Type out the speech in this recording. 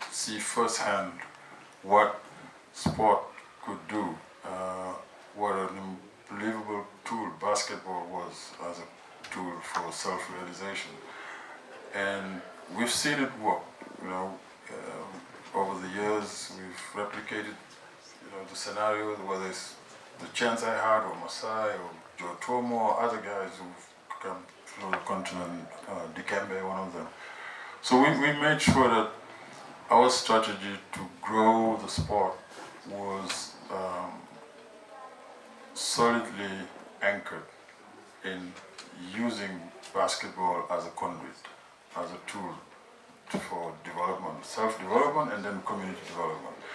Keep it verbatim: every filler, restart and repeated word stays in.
see firsthand what sport could do, uh, what an unbelievable tool basketball was as a tool for self-realization. And we've seen it work, you know, uh, over the years. We've replicated, you know, the scenarios, whether it's the chance I had, or Masai, or Joe Tomo, or other guys who've come through the continent, uh, Dikembe, one of them. So we, we made sure that our strategy to grow the sport was um, solidly anchored in using basketball as a conduit, as a tool for development, self-development and then community development.